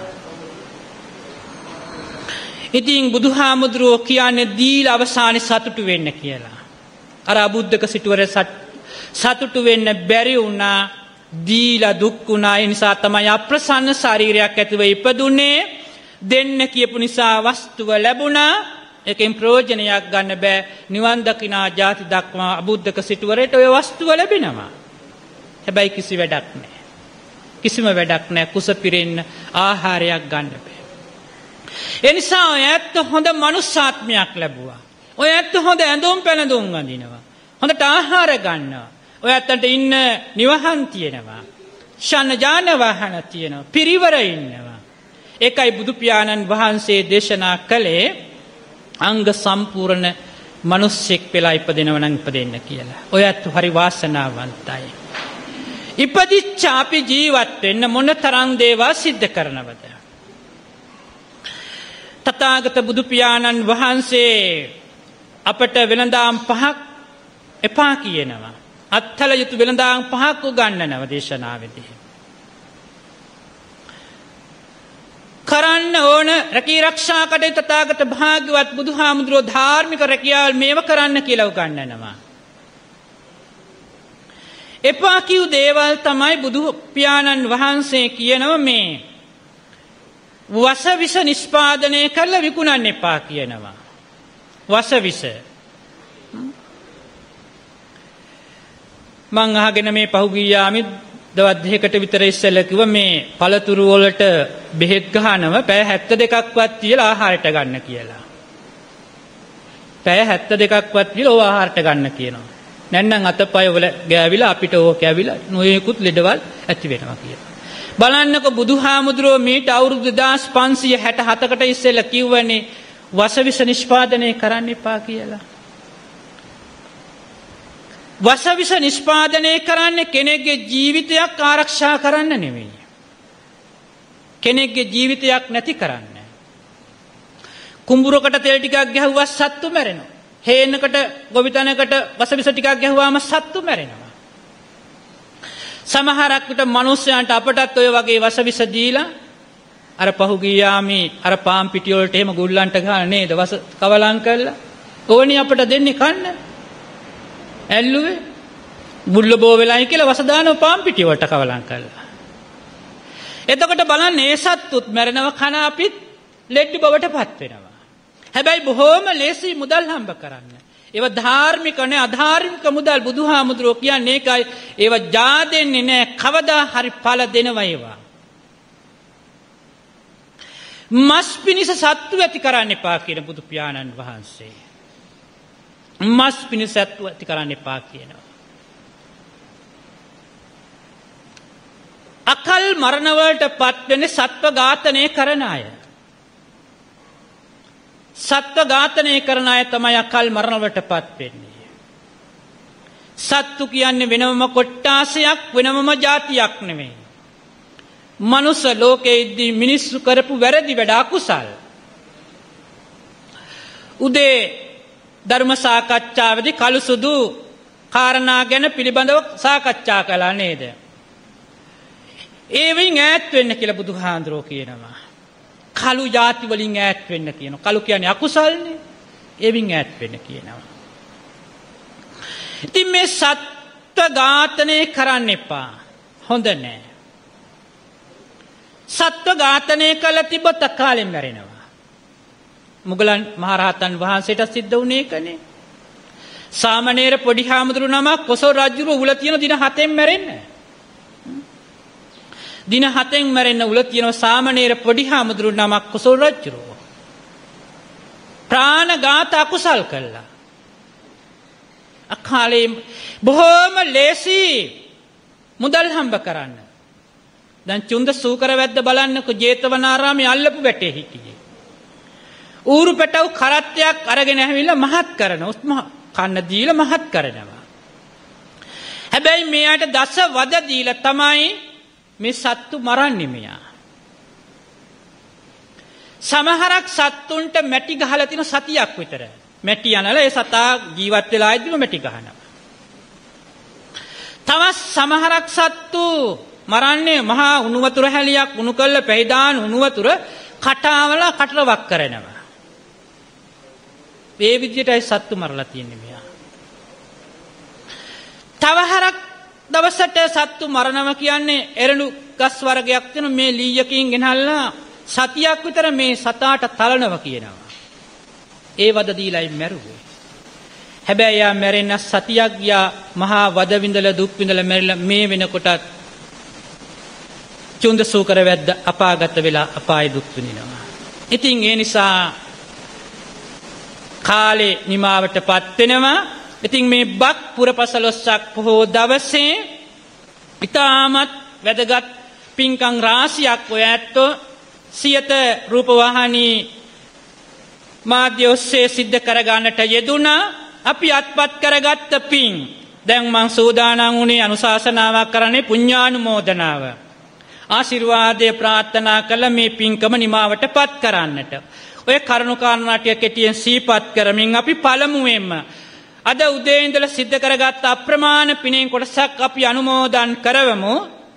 ඉතින් බුදුහාමුදුරුවෝ කියන්නේ දීලා අවසානයේ සතුටු වෙන්න කියලා. අර අබුද්ධක සිටුවරේ සතුටු වෙන්න බැරි වුණා, දීලා දුක් වුණා. ඒ නිසා තමයි අප්‍රසන්න ශරීරයක් ඇතිව ඉපදුනේ. දෙන්න කියපු නිසා වස්තුව ලැබුණා. ඒකෙන් ප්‍රයෝජනයක් ගන්න බෑ. නිවන් දකිනා ජාති දක්වා අබුද්ධක සිටුවරේට ඔය වස්තුව ලැබෙනවා. හැබැයි කිසි වැඩක් නැහැ. කිසිම වැඩක් නැහැ. කුස පිරෙන්න ආහාරයක් ගන්න බෑ. ඒ නිසා ඔය ඇත්ත හොඳ මනුස්සාත්මයක් ලැබුවා. ඔය ඇත්ත හොඳ ඇඳුම් පැළඳුම් අඳිනවා. හොඳට ආහාර ගන්නවා. ඔය ඇත්තන්ට ඉන්න නිවහන් තියෙනවා. ශන ජාන වාහන තියෙනවා. පිරිවර ඉන්නවා. ඒකයි බුදු පියාණන් වහන්සේ දේශනා කළේ අංග සම්පූර්ණ මිනිස්සෙක් වෙලා ඉපදෙනව නම් ඉපදෙන්න කියලා. ඔය ඇත්ත හරි වාසනාවන්තයි. ඉපදිච්ච අපි ජීවත් වෙන්න මොන තරම් දේවල් සිද්ධ කරනවද? තථාගත බුදු පියාණන් වහන්සේ අපට වෙළඳාම් පහක් එපා කියනවා. අත්හල යුතු වෙළඳාම් පහක් උගන්වනව දේශනාවේදී. කරන්න ඕන රැකී ආරක්ෂා කටයුතු තථාගත භාග්‍යවත් බුදුහාමුදුරෝ ධාර්මික රැකියාවල් මේව කරන්න කියලා උගන්වනවා. එපා කියු දේවල් තමයි බුදු පියාණන් වහන්සේ කියනවා මේ වසවිස නිෂ්පාදනය කරලා විකුණන්න එපා කියනවා. වසවිස. මං අහගෙන මේ පහුගිය යාමි දවස් දෙකකට විතර ඉස්සෙල්ලා කිව්ව මේ පළතුරු වලට බෙහෙත් ගහනව පැය 72ක්වත් තියලා ආහාරයට ගන්න කියලා. පැය 72ක්වත් තියලා ආහාරයට ගන්න කියනවා. නැත්නම් අතපය වල ගෑවිලා අපිට ඕක ඇවිලා නොයෙකුත් ලෙඩවල් ඇති වෙනවා කියලා. බලන්නකො බුදුහාමුදුරුවෝ මීට අවුරුදු 2567කට ඉස්සෙල්ලා කිව්වනේ වසවිස නිෂ්පාදනය කරන්න එපා කියලා. වසවිස නිෂ්පාදනය කරන්නේ කෙනෙක්ගේ ජීවිතයක් ආරක්ෂා කරන්න නෙවෙයි. කෙනෙක්ගේ ජීවිතයක් නැති කරන්න. කුඹුරකට තෙල් ටිකක් ගැහුවා සත්තු මැරෙනවා. හේනකට ගොවිතැනකට වසවිස ටිකක් ගැහුවාම සත්තු මැරෙනවා. සමහරක් විට මිනිස්යන්ට අපටත් ඔය වගේ වසවිස දීලා අර පහුගිය යාමේ අර පාම් පිටි වලට එහෙම ගුල්ලන්ට ගහන නේද වස කවලම් කරලා ඕනේ අපට දෙන්නේ කන්න. ඇල්ලුවේ බුල්ල බෝ වෙලයි කියලා වස දානවා පාම් පිටි වලට කවලම් කරලා. එතකොට බලන්න ඒ සත්තුත් මැරෙනව කන අපිත් ලෙඩ බවට පත් වෙනවා. හැබැයි බොහෝම ලේසි මුදල් හම්බ කරන්න. ඒව ධාර්මික නේ අධාර්මික මුදල් බුදුහාමුදුරෝ කියන්නේ ඒකයි. ඒව ජා දෙන්නේ නැහැ. කවදා හරි ඵල දෙනවා ඒවා. මස් පිනිස සත්තු ඇති කරන්න එපා කියන බුදු පියාණන් වහන්සේ. මස් පිනිස සත්තු ඇති කරන්න එපා කියනවා. අකල් මරණ වලට පත් වෙන්නේ සත්ව ඝාතනය කරන අය. සත්ව ඝාතනය කරන අය තමයි අකල් මරණ වලට පත් වෙන්නේ. සත්තු කියන්නේ වෙනම කොට්ටාසයක් වෙනම જાතියක් නෙමෙයි. මනුස්ස ලෝකයේදී මිනිස්සු කරපු වැරදි වැඩ අකුසල්. උදේ ධර්ම සාකච්ඡාවේදී කළු සුදු කාරණා ගැන පිළිබඳව සාකච්ඡා කළා නේද? ඒවෙන් ඈත් වෙන්න කියලා බුදුහාඳුරෝ කියනවා. කළු ಜಾති වලින් ඈත් වෙන්න කියනවා. කළු කියන්නේ අකුසල්නේ. ඒවෙන් ඈත් වෙන්න කියනවා. ඉතින් මේ සත්ව ඝාතනය කරන්න එපා. හොඳ නෑ. සත්ව ඝාතනය කළ තිබ්බොත් අකාලෙන් මැරෙනවා. මුගලන් මහරහතන් වහන්සේට සිද්ධ වුණේ ඒකනේ. සාමණේර පොඩි හාමුදුරු නමක් කොසල් රජුගේ උල තියෙන දින 7න් මැරෙන්න. දින 7න් මැරෙන්න උල තියෙන සාමණේර පොඩි හාමුදුරු නමක් කොසල් රජු. ප්‍රාණඝාත අකුසල් කළා. අකාලේ බොහොම ලේසි මුදල් හම්බ කරන්න. දැන් චුන්ද සූකර වැද්ද බලන්නකො ජේතවනාරාමේ අල්ලපු වැටේ හිටියේ. ඌරු පැටව කරත්තයක් අරගෙන ඇවිල්ලා මහත් කරනවා. කන්න දීලා මහත් කරනවා. හැබැයි මෙයාට දස වද දීලා තමයි මේ සත්තු මරන්නේ මෙයා. සමහරක් සත්තුන්ට මැටි ගහලා තියෙන සතියක් විතර. මැටි යනලා ඒ සතා ජීවත් වෙලා ඉදිම මැටි ගහනවා. තවත් සමහරක් සත්තු මරන්නේ මහා උණු වතුර හැලියක් උණු කළ පැහිදාන උණු වතුර කටාවලා කටරවක් කරනවා. මේ විදිහටයි සත්තු මරලා තියෙන්නේ මෙයා. තවහරක් දවසට සත්තු මරනවා කියන්නේ එරළු ගස් වර්ගයක් තියෙන මේ ලීයකින් ගෙනල්ලා සතියක් විතර මේ සතාට තලනවා කියනවා. ඒ වද දීලායි මැරුවේ. හැබැයි යා මැරෙන්න සතියක් ගියා මහා වද විඳලා දුක් විඳලා මැරිලා මේ වෙනකොටත් චුන්ද සූකර වැද්ද අපාගත වෙලා අපාය දුක් විඳිනවා. ඉතින් ඒ නිසා කාලේ නිමාවටපත් වෙනවා. ඉතින් මේ බක් පුරපසළොස්වක පොහෝ දවසේ ඊටමත් වැදගත් පින්කම් රාශියක් ඔය ඇත්තෝ සියත රූපවාහිනී මාධ්‍ය ඔස්සේ සිද්ධ කරගන්නට යෙදුණා. අපි අත්පත් කරගත්ත පින් දැන් මං සූදානම් වුණේ අනුශාසනාවක් කරන්නේ පුණ්‍යානුමෝදනාව. ආශිර්වාදයේ ප්‍රාර්ථනා කළ මේ පින්කම නිමාවටපත් කරන්නට. ඔය කරුණු කාරණා ටික කෙටියෙන් සිහිපත් කරමින් අපි පළමුවෙන්ම අද උදේ ඉඳලා සිද්ධ කරගත් අප්‍රමාණ පිනෙන් කොටසක් අපි අනුමෝදන් කරවමු.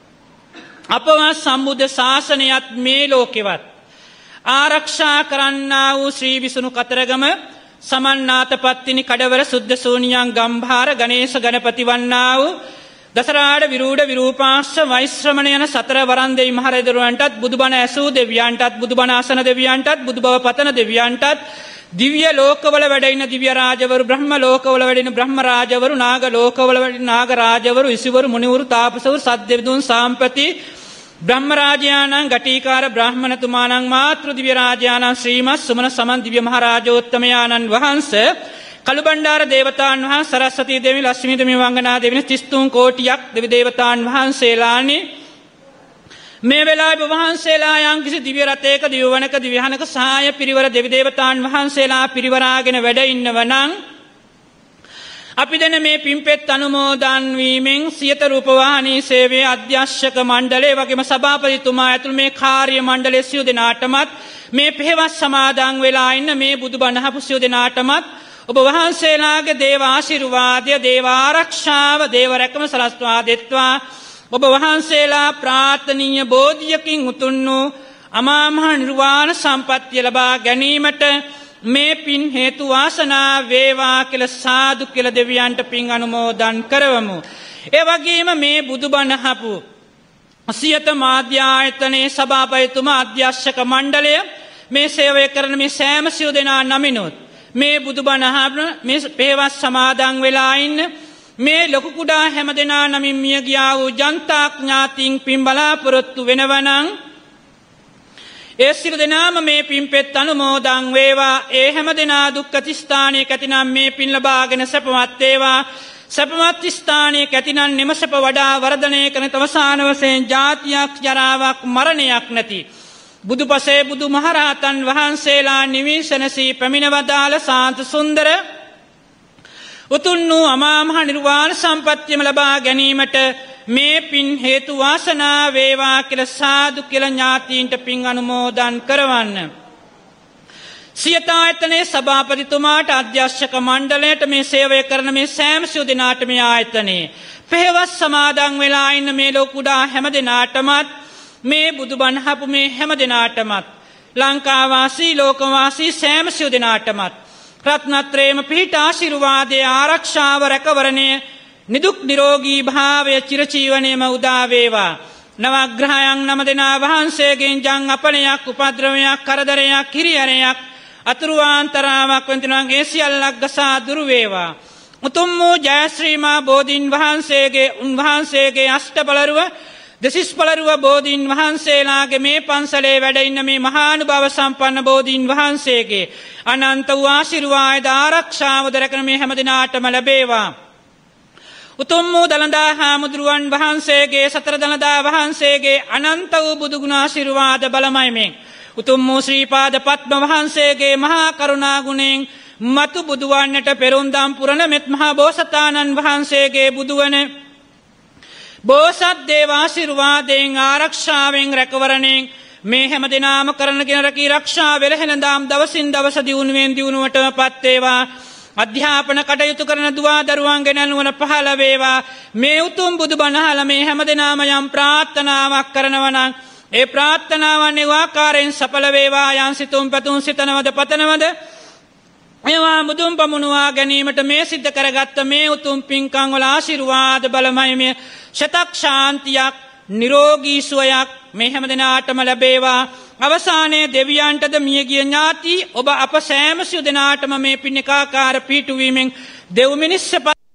අපවත් සම්බුද්ධ ශාසනයත් මේ ලෝකෙවත් ආරක්ෂා කරන්නා වූ ශ්‍රී විසුණු කතරගම සමන්නාතපත්තිනි කඩවර සුද්ධ සෝනියන් ගම්භාර ගණේශ ගණපති වන්නා වූ දසරාඩ විරූඪ විරූපාක්ෂ වෛශ්‍රමණ යන සතර වරන් දෙවි මහරජදරුවන්ටත් බුදුබණ ඇසූ දෙවියන්ටත් බුදුබණ අසන දෙවියන්ටත් බුදුබව පතන දෙවියන්ටත් දිව්‍ය ලෝකවල වැඩ ඉන දිව්‍ය රාජවරු බ්‍රහ්ම ලෝකවල වැඩ ඉන බ්‍රහ්ම රාජවරු නාග ලෝකවල වැඩ ඉන නාග රාජවරු ඉසිවරු මුනිවරු තාපසවරු සද්දෙවිදුන් සාම්පති බ්‍රහ්ම රාජයාණන් ගටීකාර බ්‍රාහ්මණතුමාණන් මාතෘ දිව්‍ය රාජයාණන් ශ්‍රීමත් සුමන සමන් දිව්‍ය මහරජෝත්තමයාණන් වහන්සේ කළුබණ්ඩාර දේවතාන් වහන්සේ සරස්වතී දේවී ලක්ෂ්මී දේවී වංගනා දේවී 33 කෝටියක් දෙවි දේවතාන් වහන්සේලානි මේ වෙලාවේ වහන්සේලා යම් කිසි දිව්‍ය රතේක දිවවනක දිව්‍යහනක සහාය පිරිවර දෙවි දේවතාන් වහන්සේලා පිරිවරාගෙන වැඩ ඉන්නවනම් අපි දෙන මේ පින්පෙත් අනුමෝදන් වීමෙන් සියත රූපවාහිනී සේවයේ අධ්‍යක්ෂක මණ්ඩලය වගේම සභාපතිතුමා ඇතුළු මේ කාර්ය මණ්ඩලයේ සියලු දෙනාටමත් මේ පෙරවස් සමාදන් වෙලා ඉන්න මේ බුදුබණ අහපු සියලු දෙනාටමත් ඔබ වහන්සේලාගේ දේව ආශිර්වාදය දේව ආරක්ෂාව දේව රැකම සලස්වා දෙත්වා ඔබ වහන්සේලා ප්‍රාර්ථනීය බෝධියකින් උතුම් වූ අමා මහ නිර්වාණ සම්පත්තිය ලබා ගැනීමට මේ පින් හේතු වාසනා වේවා කියලා සාදු කියලා දෙවියන්ට පින් අනුමෝදන් කරවමු. ඒ වගේම මේ බුදුබණ අහපු සියත මාධ්‍ය ආයතනයේ සභාපතිතුමා අධ්‍යක්ෂක මණ්ඩලය මේ සේවය කරන මේ සෑම සියලු දෙනා නමිනුත් මේ බුදුබණ අහන මේ පෙරවස් සමාදන් වෙලා ඉන්න මේ ලොකු කුඩා හැම දෙනා නමින් මිය ගියා වූ ජනතා ඥාතීන් පින් බලාපොරොත්තු වෙනවනම් ඒ සියලු දෙනාම මේ පින්පෙත් අනුමෝදන් වේවා. ඒ හැම දෙනා දුක්ඛති ස්ථානයේ කැතිනම් මේ පින් ලබාගෙන සැපවත් වේවා. සැපවත් ස්ථානයේ කැතිනම් නිමසප වඩා වර්ධනය කරන තවසාන වශයෙන් ජාතියක් ජරාවක් මරණයක් නැති බුදුපසේ බුදුමහරහතන් වහන්සේලා නිවිසනසී පැමිණවදාළ සාන්ත සුන්දර උතුම් වූ අමා මහ නිර්වාණ සම්පත්තියම ලබා ගැනීමට මේ පින් හේතු වාසනා වේවා කියලා සාදු කියලා ඥාතීන්ට පින් අනුමෝදන් කරවන්න. සියතායතනයේ සභාපතිතුමාට අධ්‍යක්ෂක මණ්ඩලයට මේ සේවය කරන මේ සෑම සියලු දෙනාට මේ ආයතනයේ පෙරවස් සමාදන් වෙලා ඉන්න මේ ලෝකුඩා හැම දෙනාටමත් මේ බුදුබණ අහපු මේ හැම දෙනාටමත් ලංකාවාසී ලෝකවාසී සෑම සියලු දෙනාටමත් රත්නත්‍රේම පිහිට ආශිර්වාදයේ ආරක්ෂාව රැකවරණය නිදුක් නිරෝගී භාවය චිරජීවනයේම උදා වේවා. නවග්‍රහයන් නම දෙනා වහන්සේගෙන් ජං අපලයක් උපද්‍රවයක් කරදරයක් කිරියරයක් අතුරුවාන්තරාවක් වෙනතුනගේ සියල්ලක් ගසා දුරු වේවා. උතුම් වූ ජයශ්‍රීමා බෝධීන් උන්වහන්සේගේ අෂ්ටබලරුව දසිස්පලරුව බෝධීන් වහන්සේලාගේ මේ පන්සලේ වැඩ ඉන්න මේ මහානුභාව සම්පන්න බෝධීන් වහන්සේගේ අනන්ත වූ ආශිර්වාද ආරක්ෂාව දරකන මේ හැම දිනාටම ලැබේවා. උතුම් වූ දළදා හාමුදුරුවන් වහන්සේගේ සතර දළදා වහන්සේගේ අනන්ත වූ බුදුගුණ ආශිර්වාද බලමයි මේ උතුම් වූ ශ්‍රීපාද පද්ම වහන්සේගේ මහා කරුණා ගුණෙන් මතු බුදුවන්නට පෙරුම්දම් පුරණ මෙත් මහා බෝසතාණන් වහන්සේගේ බුදුවන බෝසත් දේව ආශිර්වාදයෙන් ආරක්ෂාවෙන් රැකවරණයෙන් මේ හැම දිනාම කරනගෙන රැකී ආරක්ෂා වෙලහෙනදාම් දවසින් දවස දියුණුවෙන් දියුණුවට පත් වේවා. අධ්‍යාපන කටයුතු කරන දුවා දරුවන් ගෙනල්වන පහළ වේවා. මේ උතුම් බුදුබණ අහලා මේ හැම දිනාම යම් ප්‍රාර්ථනාවක් කරනවා නම් ඒ ප්‍රාර්ථනාවන් ඒ ආකාරයෙන් සඵල වේවා. යම් සිතුම් පැතුම් සිතනවද පතනවද ඒවා මුදුන් පමුණුවා ගැනීමට මේ සිද්ධ කරගත්ත මේ උතුම් පින්කම් වල ආශිර්වාද බලමයි මේ ශතක් ශාන්තියක් නිරෝගී සුවයක් මේ හැම දිනාටම ලැබේවා. අවසානයේ දෙවියන්ටද මියගිය ඥාති ඔබ අප සෑම සිය දිනාටම මේ පින්නිකාකාර පීඨුවීමෙන් දෙව් මිනිස්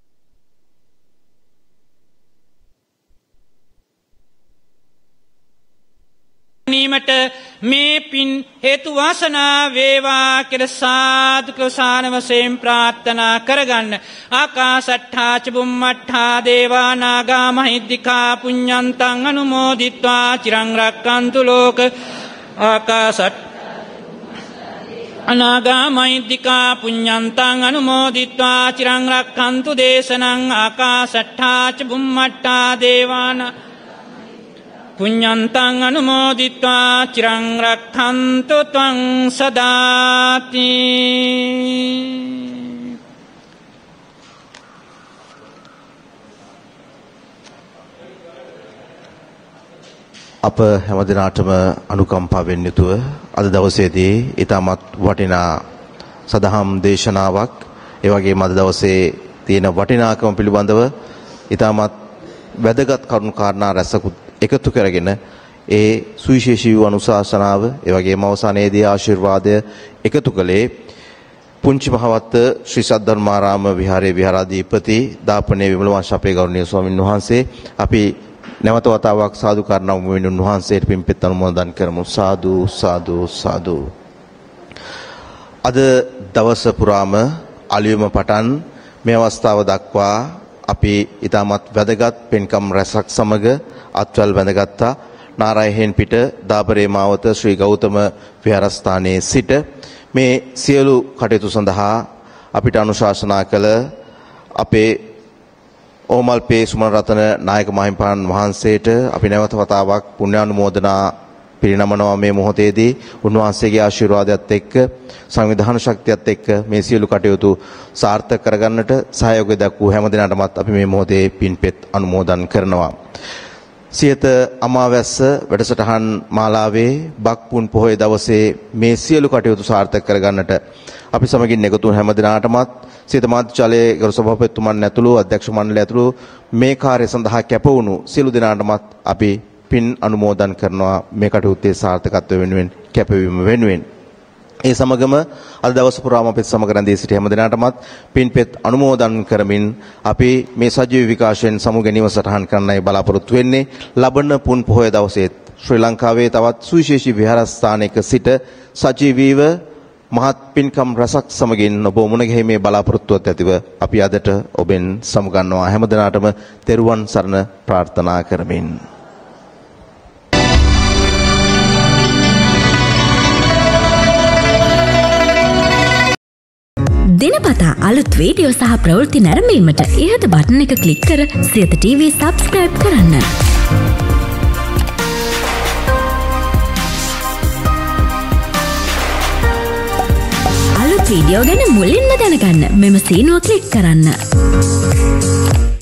නීමට මේ පින් හේතු වාසනා වේවා කියලා සාදුක සාන වශයෙන් ප්‍රාර්ථනා කරගන්න. ආකාශට්ඨා ච බුම්මට්ඨා දේවා නාග මහිද්దికා පුඤ්ඤන්තං අනුමෝදිත්වා චිරං රක්칸තු ලෝක ආකාශට් අනාග මහිද්దికා පුඤ්ඤන්තං අනුමෝදිත්වා චිරං රක්칸තු දේශනං ආකාශට්ඨා ච බුම්මට්ඨා දේවාන පුඤ්ඤන්තං අනුමෝදිත්වා චිරං රක්ඛන්තු ත්වං සදාති. අප හැමදිනාටම අනුකම්පාවෙන් යුතුව අද දවසේදී ඊටමත් වටිනා සදහම් දේශනාවක් ඒ වගේම අද දවසේ තියෙන වටිනාකම පිළිබඳව ඊටමත් වැදගත් කරුණු කාරණා රැසකුත් එකතු කරගෙන ඒ සුවිශේෂී වූ අනුශාසනාව ඒ වගේම අවසානයේදී ආශිර්වාදය එකතු කළේ පුංචි මහවත්ත ශ්‍රී සද්ධර්මාරාම විහාරයේ විහාරාධිපති දාපනේ විමල වංශ අපේ ගෞරවනීය ස්වාමීන් වහන්සේ අපි නැවත වතාවක් සාදු කරනව වෙනුන් වහන්සේට පින්පෙත් අනුමෝදන් කරමු. සාදු සාදු සාදු. අද දවස පුරාම අලියම පටන් මේ අවස්ථාව දක්වා අපි ඊටමත් වැදගත් පින්කම් රැසක් සමග අත්වල් වැඳගත්තා. නාරායහෙන් පිට දාබරේ මාවත ශ්‍රී ගෞතම විහාරස්ථානයේ සිට මේ සියලු කටයුතු සඳහා අපිට අනුශාසනා කළ අපේ ඕමල්පේ සුමන රතන නායක මහින්පාණන් වහන්සේට අපි නැවත වතාවක් පුණ්‍යානුමෝදනා පිරිනමනවා. මේ මොහොතේදී උන්වහන්සේගේ ආශිර්වාදයත් එක්ක සංවිධාන ශක්තියත් එක්ක මේ සියලු කටයුතු සාර්ථක කරගන්නට සහයෝගය දක්වූ හැම දිනකටමත් අපි මේ මොහොතේ පින්පෙත් අනුමෝදන් කරනවා. සියත අමාවැස්ස වැඩසටහන් මාලාවේ බක්පුන් පොහොය දවසේ මේ සියලු කටයුතු සාර්ථක කරගන්නට අපි සමගින් එකතු වූ හැම දිනාටමත් සියත මාධ්‍යාලයේ ගරු සභාපතිතුමන් ඇතුළු අධ්‍යක්ෂ මණ්ඩලය ඇතුළු මේ කාර්ය සඳහා කැප වුණු සියලු දිනාටමත් අපි පින් අනුමෝදන් කරනවා මේ කටයුත්තේ සාර්ථකත්වය වෙනුවෙන් කැපවීම වෙනුවෙන්. ඒ සමගම අද දවස පුරාම අපිට සමග රැඳී සිටි හැම දිනාටමත් පින්පෙත් අනුමෝදන් කරමින් අපි මේ සජීවී විකාශයෙන් සමු ගැනීම සටහන් කරන්නයි බලාපොරොත්තු වෙන්නේ. ලබන පුන් පොහොය දවසේ ශ්‍රී ලංකාවේ තවත් සුවිශේෂී විහාරස්ථානයක සිට සජීවීව මහත් පින්කම් රසක් සමගින් ඔබ මුණ ගැහිමේ බලාපොරොත්තුවත් ඇතිව අපි අදට ඔබෙන් සමුගන්නවා. හැම දිනාටම තෙරුවන් සරණ ප්‍රාර්ථනා කරමින් දිනපතා අලුත් වීඩියෝ සහ ප්‍රවෘත්ති නැරඹීමට ඉහත බටන් එක ක්ලික් කර සියත TV සබ්ස්ක්‍රයිබ් කරන්න. අලුත් වීඩියෝ ගැන මුලින්ම දැනගන්න මෙම සීනුව ක්ලික් කරන්න.